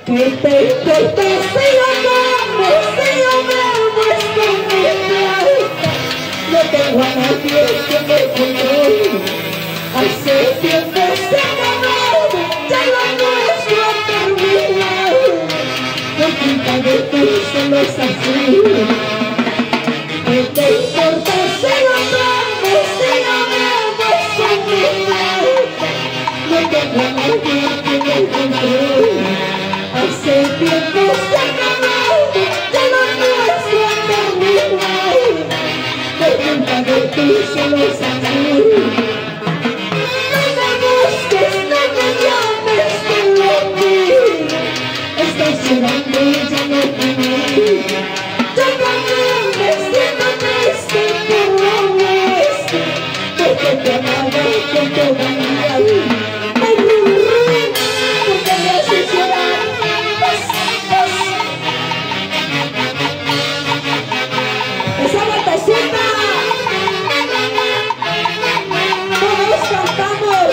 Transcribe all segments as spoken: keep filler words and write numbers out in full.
¿Qué te importa si yo como, si yo bebo esta mi plata? No tengo a nadie que me controle. Hace tiempo se acabó, ya lo nuestro ha terminado. Por culpa de ti solo es así. ¿Qué te importa si yo como, si yo bebo esta mi plata? No tengo a nadie que me controle. Hace tiempo se acabó, ya lo nuestro ha terminado. Por culpa de ti solo es así. No me busques, no me llames, te lo pido. Estás llorando y ya no te voy. Ya también me siento triste por lo nuestro, porque te amaba con toda mi alma. Ay, Rubén, porque me haces llorar. Esa batallita, todos cantamos.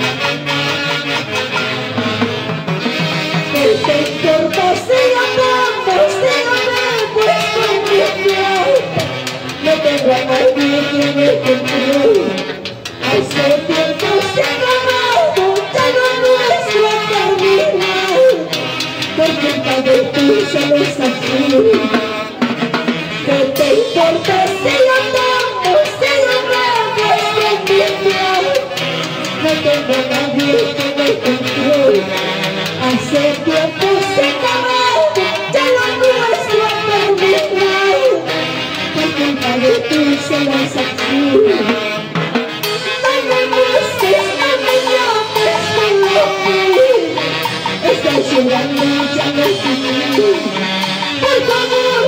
¿Qué te importa si yo como, si yo bebo esto mi plata? No tengo a nadie que me controle. Hace tiempo se acabó, ya lo nuestro ha terminado. Por culpa de ti solo es así. ¿Qué te importa si yo tomo, si yo bebo esto mi plata? No tengo a nadie que me controle. Hace tiempo se acabó, ya lo nuestro ha terminado. Por culpa de ti solo es así. No me busques, no me llames, te lo pido. Estás llorando y ya no te quiero. Por favor,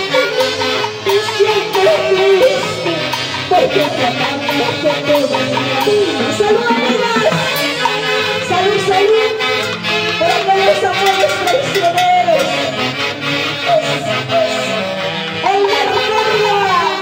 porque te amaba con toda mi vida. ¡Salud, amigas! ¡Salud, salud! ¡Para que los amores traicioneros! ¡El de recuerda!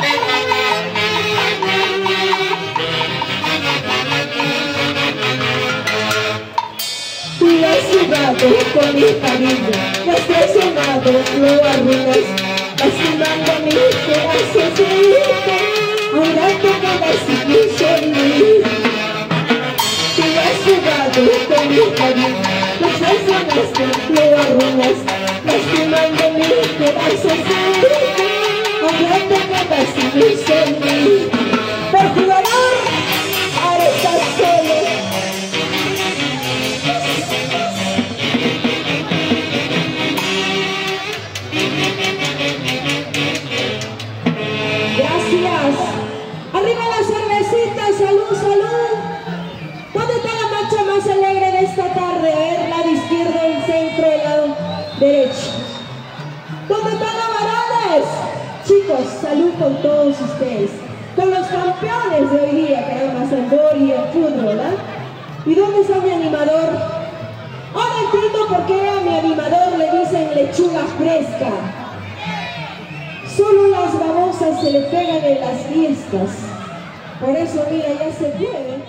Tú has jugado con mi cariño, me has traicionado, lo arruinas, lastimando mi corazoncito. Ahora te quedas sin mi sonrisa. Tú has jugado con mi cariño, me traicionaste, lo arruinas, lastimando mi corazoncito. Ahora te quedas sin mi sonrisa. Por jugador, ahora estás solo. Gracias. Arriba las cervecitas, salud, salud. ¿Dónde está la marcha más alegre de esta tarde? A ver, lado izquierdo, el centro, el lado derecho. ¿Dónde están los varones? Chicos, salud con todos ustedes. Con los campeones de hoy día, que eran más handball y el fútbol, ¿eh? ¿Y dónde está mi animador? Ahora entiendo por qué a mi animador le dicen lechuga fresca. Solo las babosas se le pegan en las fiestas. Por eso, mira, ya se puede.